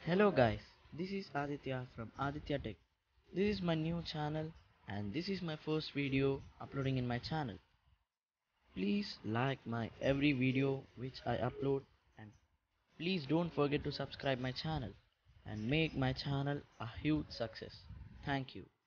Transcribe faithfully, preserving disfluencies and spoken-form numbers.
Hello guys, this is Aditya from Aditya Tech. This is my new channel and this is my first video uploading in my channel. Please like my every video which I upload and please don't forget to subscribe my channel and make my channel a huge success. Thank you.